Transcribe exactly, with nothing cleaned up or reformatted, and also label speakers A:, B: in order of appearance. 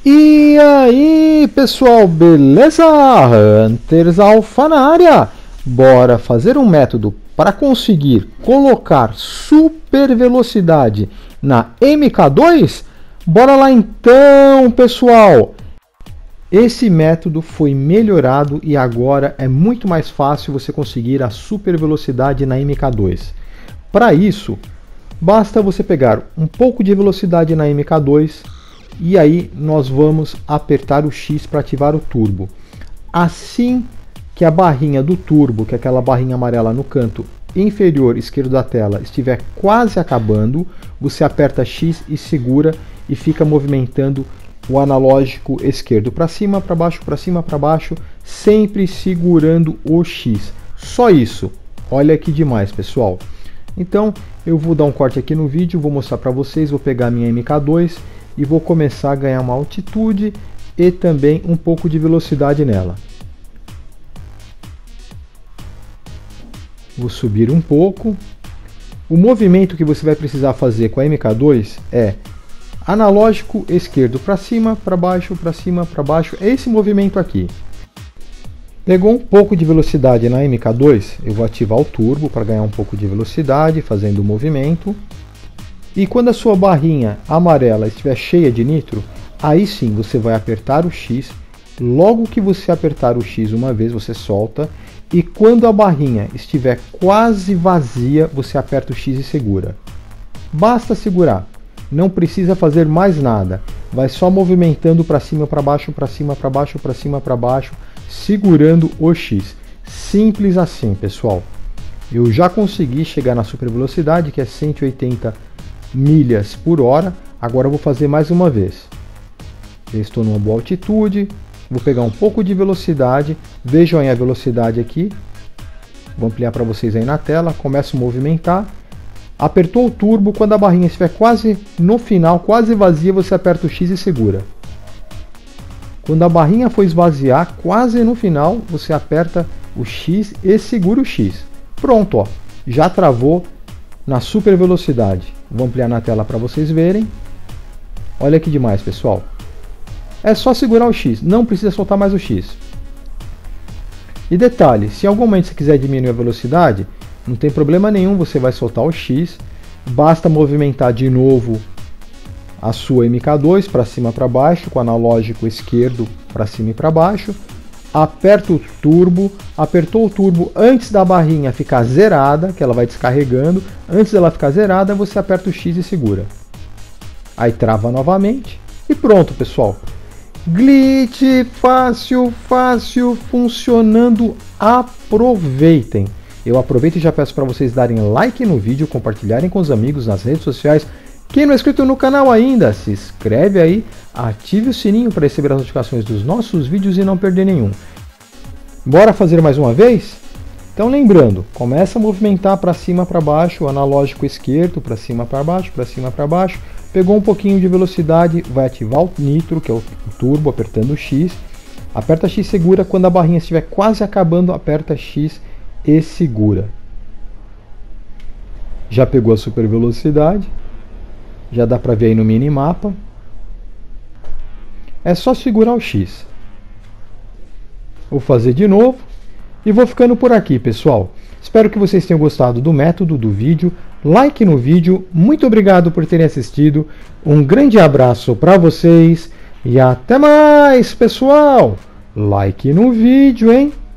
A: E aí pessoal, beleza? Hunters Alpha na área! Bora fazer um método para conseguir colocar super velocidade na M K dois? Bora lá então pessoal! Esse método foi melhorado e agora é muito mais fácil você conseguir a super velocidade na M K dois. Para isso, basta você pegar um pouco de velocidade na M K dois e aí nós vamos apertar o X para ativar o turbo. Assim que a barrinha do turbo, que é aquela barrinha amarela no canto inferior esquerdo da tela, estiver quase acabando, você aperta X e segura e fica movimentando o analógico esquerdo para cima, para baixo, para cima, para baixo, sempre segurando o X. Só isso. Olha que demais, pessoal. Então, eu vou dar um corte aqui no vídeo, vou mostrar para vocês, vou pegar a minha M K dois e vou começar a ganhar uma altitude e também um pouco de velocidade nela. Vou subir um pouco. O movimento que você vai precisar fazer com a M K dois é analógico esquerdo para cima, para baixo, para cima, para baixo. É esse movimento aqui. Pegou um pouco de velocidade na M K dois, eu vou ativar o turbo para ganhar um pouco de velocidade, fazendo o movimento. E quando a sua barrinha amarela estiver cheia de nitro, aí sim você vai apertar o X. Logo que você apertar o X uma vez, você solta. E quando a barrinha estiver quase vazia, você aperta o X e segura. Basta segurar. Não precisa fazer mais nada. Vai só movimentando para cima, para baixo, para cima, para baixo, para cima, para baixo, segurando o X. Simples assim, pessoal. Eu já consegui chegar na super velocidade, que é cento e oitenta milhas por hora. Agora eu vou fazer mais uma vez. Eu estou numa boa altitude. Vou pegar um pouco de velocidade. Vejam aí a velocidade aqui. Vou ampliar para vocês aí na tela. Começo a movimentar. Apertou o turbo, quando a barrinha estiver quase no final, quase vazia, você aperta o X e segura. Quando a barrinha for esvaziar, quase no final, você aperta o X e segura o X. Pronto, ó, já travou na super velocidade. Vou ampliar na tela para vocês verem. Olha que demais, pessoal. É só segurar o X, não precisa soltar mais o X. E detalhe, se em algum momento você quiser diminuir a velocidade, não tem problema nenhum, você vai soltar o X, basta movimentar de novo a sua M K dois para cima e para baixo, com o analógico esquerdo para cima e para baixo, aperta o turbo, apertou o turbo antes da barrinha ficar zerada, que ela vai descarregando, antes dela ficar zerada, você aperta o X e segura. Aí trava novamente e pronto, pessoal. Glitch fácil, fácil, funcionando, aproveitem! Eu aproveito e já peço para vocês darem like no vídeo, compartilharem com os amigos nas redes sociais. Quem não é inscrito no canal ainda, se inscreve aí, ative o sininho para receber as notificações dos nossos vídeos e não perder nenhum. Bora fazer mais uma vez? Então lembrando, começa a movimentar para cima, para baixo, o analógico esquerdo, para cima, para baixo, para cima, para baixo. Pegou um pouquinho de velocidade, vai ativar o nitro, que é o turbo, apertando o X. Aperta X e segura, quando a barrinha estiver quase acabando, aperta X e segura. Já pegou a super velocidade, já dá para ver aí no minimapa. É só segurar o X. Vou fazer de novo e vou ficando por aqui, pessoal. Espero que vocês tenham gostado do método, do vídeo. Like no vídeo, muito obrigado por terem assistido. Um grande abraço para vocês e até mais, pessoal. Like no vídeo, hein?